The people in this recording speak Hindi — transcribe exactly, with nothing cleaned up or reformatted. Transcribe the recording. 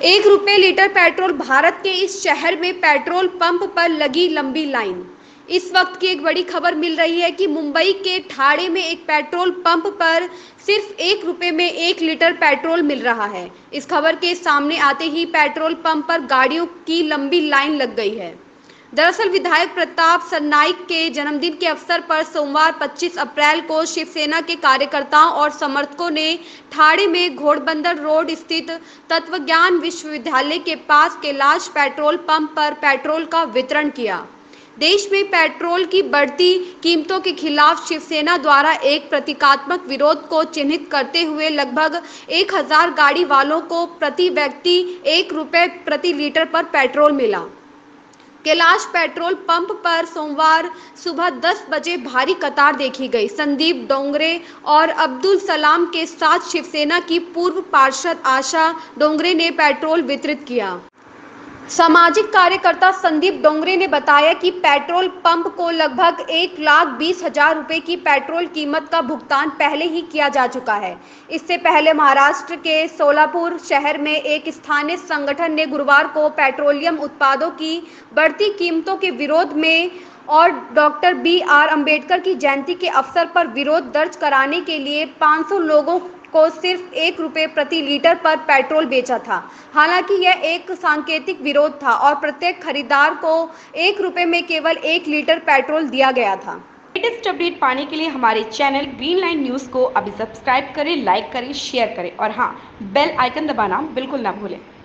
एक रुपये लीटर पेट्रोल। भारत के इस शहर में पेट्रोल पंप पर लगी लंबी लाइन। इस वक्त की एक बड़ी खबर मिल रही है कि मुंबई के ठाणे में एक पेट्रोल पंप पर सिर्फ एक रुपये में एक लीटर पेट्रोल मिल रहा है। इस खबर के सामने आते ही पेट्रोल पंप पर गाड़ियों की लंबी लाइन लग गई है। दरअसल विधायक प्रताप सरनाईक के जन्मदिन के अवसर पर सोमवार पच्चीस अप्रैल को शिवसेना के कार्यकर्ताओं और समर्थकों ने ठाणे में घोड़बंदर रोड स्थित तत्वज्ञान विश्वविद्यालय के पास कैलाश पेट्रोल पंप पर पेट्रोल का वितरण किया। देश में पेट्रोल की बढ़ती कीमतों के खिलाफ शिवसेना द्वारा एक प्रतीकात्मक विरोध को चिन्हित करते हुए लगभग एक हजार गाड़ी वालों को प्रति व्यक्ति एक रुपये प्रति लीटर पर पेट्रोल मिला। कैलाश पेट्रोल पंप पर सोमवार सुबह दस बजे भारी कतार देखी गई। संदीप डोंगरे और अब्दुल सलाम के साथ शिवसेना की पूर्व पार्षद आशा डोंगरे ने पेट्रोल वितरित किया। सामाजिक कार्यकर्ता संदीप डोंगरे ने बताया कि पेट्रोल पंप को लगभग एक लाख बीस हजार रुपये की पेट्रोल कीमत का भुगतान पहले ही किया जा चुका है। इससे पहले महाराष्ट्र के सोलापुर शहर में एक स्थानीय संगठन ने गुरुवार को पेट्रोलियम उत्पादों की बढ़ती कीमतों के विरोध में और डॉक्टर बी आर अम्बेडकर की जयंती के अवसर पर विरोध दर्ज कराने के लिए पाँच सौ लोगों को सिर्फ एक रुपये प्रति लीटर पर पेट्रोल बेचा था। हालांकि यह एक सांकेतिक विरोध था और प्रत्येक खरीदार को एक रुपये में केवल एक लीटर पेट्रोल दिया गया था। लेटेस्ट अपडेट पाने के लिए हमारे चैनल ग्रीन लाइन न्यूज़ को अभी सब्सक्राइब करें, लाइक करें, शेयर करें और हाँ, बेल आइकन दबाना बिल्कुल ना भूलें।